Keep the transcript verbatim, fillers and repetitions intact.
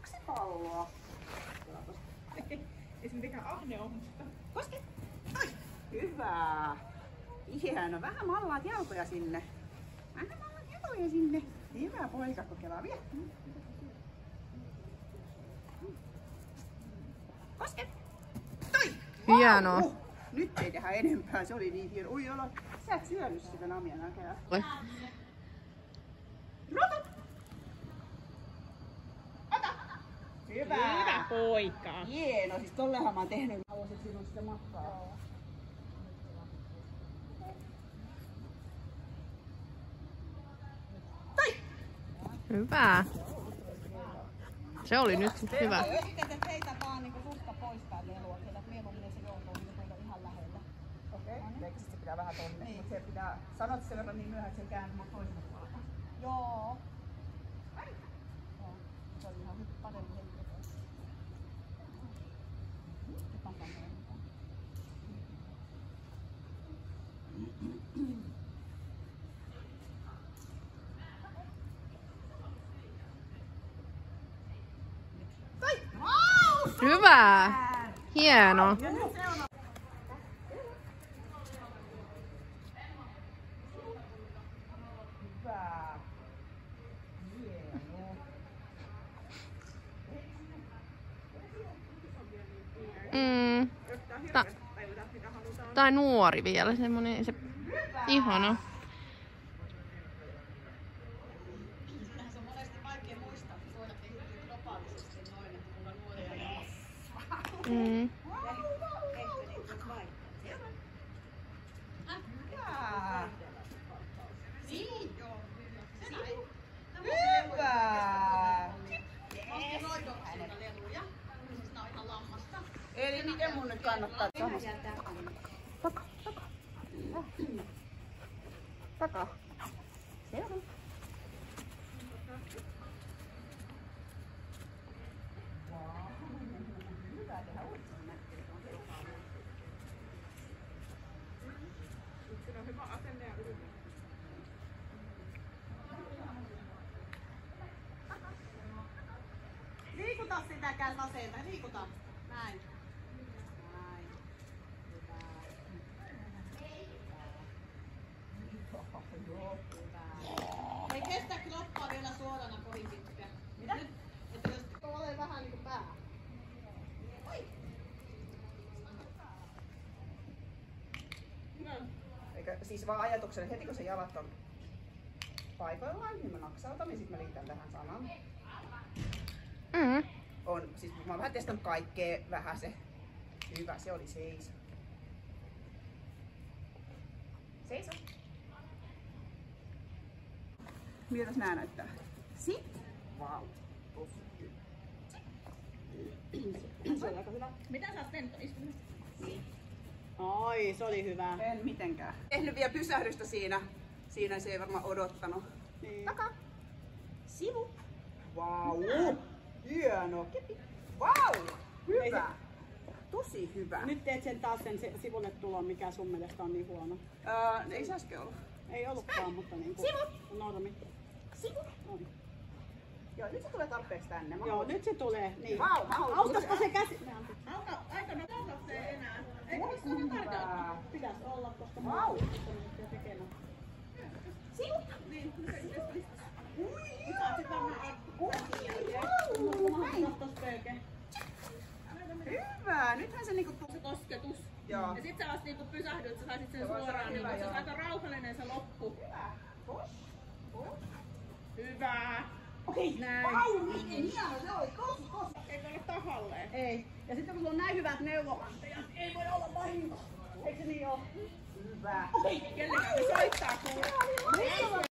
kaksi palloa. Ei se mitenkään ahne on, mutta... Koske! Ai! Hyvä! Hieno. Vähän mallaat jalkoja sinne. Vähän mallaat jalkoja sinne. Hyvä poika, kokeillaan vielä. Koske! Toi! Hienoa. Uh, nyt ei tehdä enempää, se oli niin hieno. Ui, olo. Sä et syönyt sitä namia näköjään. Oi. Rotu! Ota! Hyvä! Hyvä poika! Hieno, siis tollehan mä oon tehnyt. Haluaisit sinun sitä matkaa. Tai! Hyvä. Se oli nyt hyvä. Sitten te heitä vaan niinku susta pois päin lelua, että mieluummin se joutuu tulla ihan lähellä. Okei, okay. Eikö se pitää vähän tonne? Niin. Mut se pitää, sanot sen verran niin myöhään, että se kääntyy toiselle puolelle. Joo. Ai! Joo, se on ihan nyt paremmin henkilöä. Hyvä. Hieno. Mm. Ta- tai nuori vielä, semmonen se ihana. Se on monesti vaikea muistaa, että voidaan kehittyä globaalisesti noin, että kuinka nuoria on. Mm. Eli miten mun nyt kannattaa samasta? Taka, taka. Taka. Selvä. Sillä on hyvä asenne ja yritys. Liikuta sitä käy vasenta, liikuta. Näin. Näin. Hyvä. Joo, hyvä. Ei kestä kroppaa vielä suorana kovin pitkä. Mitä? Nyt, että jos ole vähän niinku pää. Oi! No. Eikä, siis vaan ajatuksena, heti kun se jalat on paikoillaan, niin mä naksautan ja sit mä liitän tähän sanan. Mm. On, siis mä oon vähän testannut kaikkea, vähän se. Hyvä, se oli seiso. Seiso. Miltäs nää näyttää? Sit. Vau. Wow. Se oli aika hyvä. Mitä sä oot tehnyt istunut? Niin. Ai, se oli hyvä. En mitenkään. Tehnyt vielä pysähdystä siinä. Siinä se ei varmaan odottanut. Niin. Taka. Sivu. Vau. Wow. Hieno. Vau. Wow. Hyvä. Tosi hyvä. Nyt teet sen taas sen sivulle tulon, mikä sun mielestä on niin huono. Öö, ei se äsken ollut. Ei ollutkaan, mutta niin kuin Sivu. normi. Sivu. On. Joo, nyt se tulee tarpeeksi tänne. Mä Joo, nyt se tulee. Niin. Vau, mä haluan- Autatko se käsi? Auta, aika nopeasti se enää. Ei Oi, se ole hyvä. tarkkaan. Pitäis olla, koska mä Vau. oon sitä tekemään. Sivu. Niin, nyt se yhdessä. Ui. Nyt saat sit varmaan Ui. Hyvä. Nythän se niinku tu- se kosketus. Joo. Ja sit sä vasta niinku pysähdyt, sä saisit sen Se voisi olla suoraan, niin hyvä, se on joo. aika rauhallinen se loppu. Hyvä. Push. Push. Hyvä. Okei. Näin. Vau, miten hieno se oli. Kos, kos. Eikö ole tahalleen? Ei. Ja sitten kun sulla on näin hyvät neuvonantajat, ei voi olla vahinko. Eikö se niin oo? Hyvä. Kellekään se soittaa kuule. Nyt on